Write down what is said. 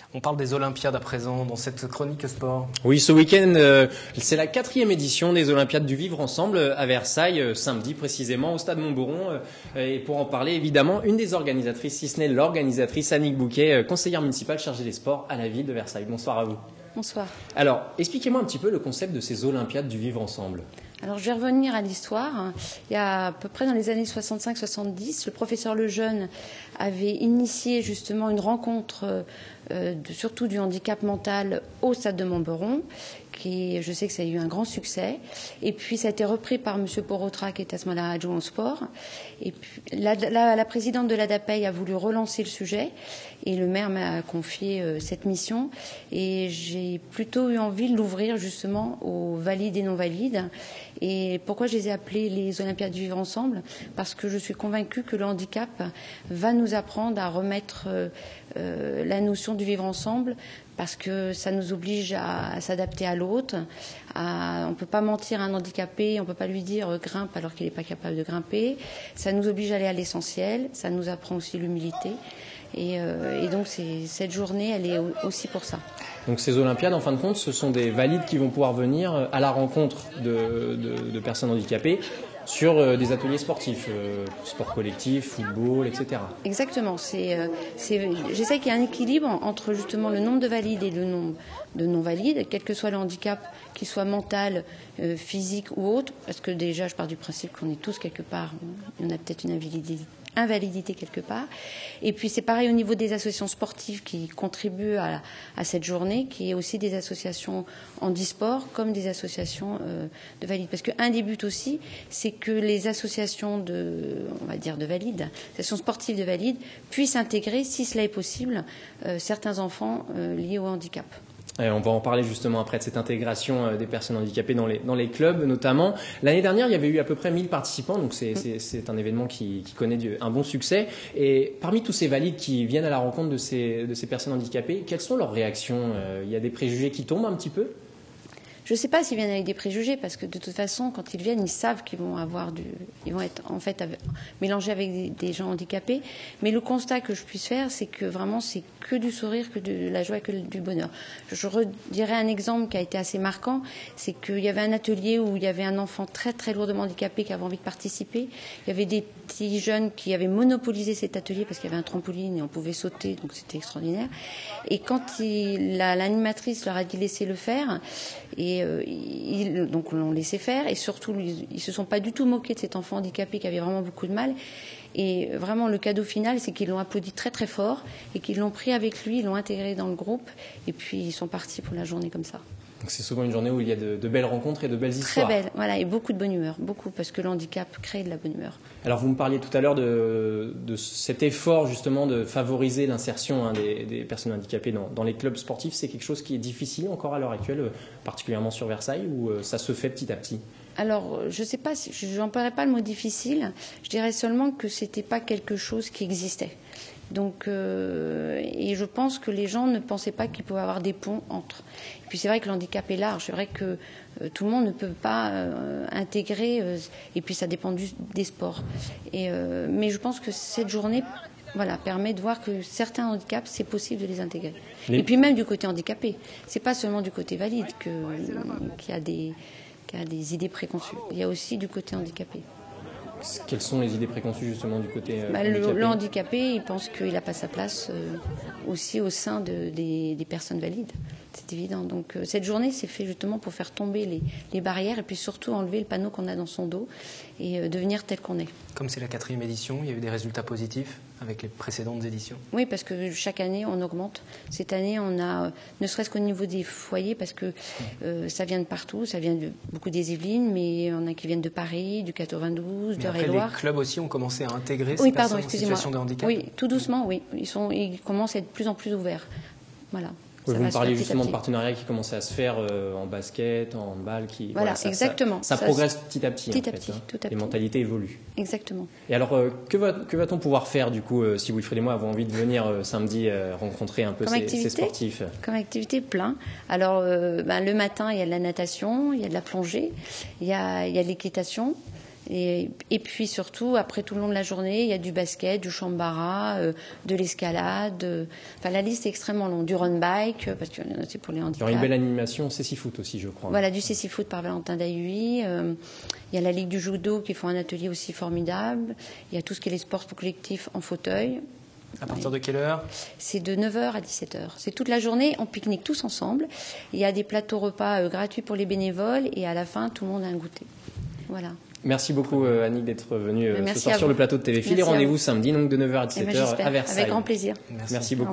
On parle des Olympiades à présent dans cette chronique sport. Oui, ce week-end, c'est la 4e édition des Olympiades du Vivre Ensemble à Versailles, samedi précisément au Stade Montboron. Et pour en parler, évidemment, une des organisatrices, si ce n'est l'organisatrice, Annick Bouquet, conseillère municipale chargée des sports à la ville de Versailles. Bonsoir à vous. Bonsoir. Alors, expliquez-moi un petit peu le concept de ces Olympiades du Vivre Ensemble. Alors, je vais revenir à l'histoire. Il y a à peu près dans les années 65-70, le professeur Lejeune avait initié justement une rencontre surtout du handicap mental au Stade de Montboron. Je sais que ça a eu un grand succès. Et puis, ça a été repris par M. Porotra, qui est à ce moment-là adjoint au sport. Et puis, la présidente de l'ADAPEI a voulu relancer le sujet. Et le maire m'a confié cette mission. Et j'ai plutôt eu envie de l'ouvrir justement aux valides et non-valides. Et pourquoi je les ai appelés les Olympiades du Vivre Ensemble? Parce que je suis convaincue que le handicap va nous apprendre à remettre la notion du vivre ensemble, parce que ça nous oblige à s'adapter à l'autre. On ne peut pas mentir à un handicapé, on ne peut pas lui dire grimpe alors qu'il n'est pas capable de grimper. Ça nous oblige à aller à l'essentiel, ça nous apprend aussi l'humilité. Et donc cette journée, elle est aussi pour ça. Donc ces Olympiades, en fin de compte, ce sont des valides qui vont pouvoir venir à la rencontre de personnes handicapées sur des ateliers sportifs, sport collectif, football, etc. Exactement. J'essaie qu'il y ait un équilibre entre justement le nombre de valides et le nombre de non-valides, quel que soit le handicap, qu'il soit mental, physique ou autre, parce que déjà, je pars du principe qu'on est tous quelque part, on a peut-être une invalidité quelque part. Et puis c'est pareil au niveau des associations sportives qui contribuent à cette journée, qui est aussi des associations handisport comme des associations de valides. Parce qu'un des buts aussi, c'est que les associations on va dire de valides, les associations sportives de valides, puissent intégrer, si cela est possible, certains enfants liés au handicap. Et on va en parler justement après de cette intégration des personnes handicapées dans les clubs notamment. L'année dernière, il y avait eu à peu près 1000 participants, donc c'est un événement qui connaît un bon succès. Et parmi tous ces valides qui viennent à la rencontre de ces personnes handicapées, quelles sont leurs réactions? Il y a des préjugés qui tombent un petit peu? Je ne sais pas s'ils viennent avec des préjugés, parce que de toute façon, quand ils viennent, ils savent qu'ils vont être en fait mélangés avec des gens handicapés. Mais le constat que je puisse faire, c'est que vraiment, c'est que du sourire, que de la joie, que du bonheur. Je redirais un exemple qui a été assez marquant, c'est qu'il y avait un atelier où il y avait un enfant très très lourdement handicapé qui avait envie de participer. Il y avait des petits jeunes qui avaient monopolisé cet atelier parce qu'il y avait un trampoline et on pouvait sauter, donc c'était extraordinaire. Et quand l'animatrice leur a dit laisser le faire, donc on l'a laissé faire, et surtout ils se sont pas du tout moqués de cet enfant handicapé qui avait vraiment beaucoup de mal. Et vraiment le cadeau final, c'est qu'ils l'ont applaudi très très fort et qu'ils l'ont pris avec lui, ils l'ont intégré dans le groupe, et puis ils sont partis pour la journée comme ça. Donc c'est souvent une journée où il y a de belles rencontres et de belles histoires. Très belles, voilà, et beaucoup de bonne humeur, beaucoup, parce que le handicap crée de la bonne humeur. Alors vous me parliez tout à l'heure de cet effort justement de favoriser l'insertion des personnes handicapées dans les clubs sportifs. C'est quelque chose qui est difficile encore à l'heure actuelle, particulièrement sur Versailles, ou ça se fait petit à petit? Alors, je ne sais pas, je n'emploierais pas le mot difficile, je dirais seulement que ce n'était pas quelque chose qui existait. Donc, et je pense que les gens ne pensaient pas qu'il pouvait y avoir des ponts entre. Et puis c'est vrai que le handicap est large, c'est vrai que tout le monde ne peut pas intégrer, et puis ça dépend des sports. Mais je pense que cette journée permet de voir que certains handicaps, c'est possible de les intégrer. Et puis même du côté handicapé, c'est pas seulement du côté valide qu'il y a des idées préconçues, il y a aussi du côté handicapé. Quelles sont les idées préconçues justement du côté handicapé? Le handicapé, il pense qu'il n'a pas sa place aussi au sein des personnes valides. C'est évident. Donc cette journée, c'est fait justement pour faire tomber les barrières et puis surtout enlever le panneau qu'on a dans son dos et devenir tel qu'on est. Comme c'est la 4e édition, il y a eu des résultats positifs avec les précédentes éditions? Oui, parce que chaque année, on augmente. Cette année, on a, ne serait-ce qu'au niveau des foyers, parce que ça vient de partout, ça vient beaucoup des Yvelines, mais on a qui viennent de Paris, du 92, de Réloir. Les clubs aussi ont commencé à intégrer ces personnes en situation de handicap? Oui, tout doucement, oui. Ils commencent à être de plus en plus ouverts. Voilà. Oui, vous me parliez justement de partenariats qui commencent à se faire en basket, en handball. Voilà, exactement. Ça progresse petit à petit. Petit à petit. Les mentalités évoluent. Exactement. Et alors, que va-t-on pouvoir faire du coup si Wilfried et moi avons envie de venir samedi rencontrer un peu ces sportifs? Comme activité, plein. Alors, le matin, il y a de la natation, il y a de la plongée, il y a de l'équitation. Et puis surtout, après tout le long de la journée, il y a du basket, du chambara, de l'escalade. Enfin, la liste est extrêmement longue. Du run bike, parce qu'il y en a aussi pour les handicaps. Il y aura une belle animation cécifoot aussi, je crois. Voilà, du cécifoot par Valentin Dahuy. Il y a la Ligue du judo qui font un atelier aussi formidable. Il y a tout ce qui est les sports collectifs en fauteuil. À partir de quelle heure? C'est de 9h à 17h. C'est toute la journée, on pique-nique tous ensemble. Il y a des plateaux repas gratuits pour les bénévoles et à la fin, tout le monde a un goûter. Voilà. Merci beaucoup Annick d'être venue ce soir sur vous. le plateau de TV Phil. Et rendez-vous samedi donc de 9h à 17h à Versailles. Avec grand plaisir. Merci beaucoup.